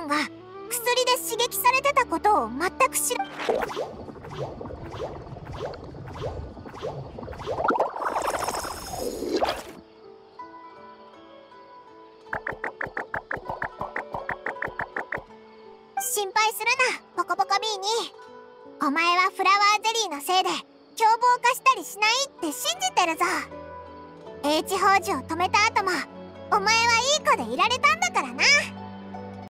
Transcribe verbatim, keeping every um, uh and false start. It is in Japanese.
んが薬で刺激されてたことを全く知ら心配するな、ポコポコビーに。お前はフラワーゼリーのせいで凶暴化したりしないって信じてるぞ。H 宝珠を止めた後もお前はいい子でいられたんだからな。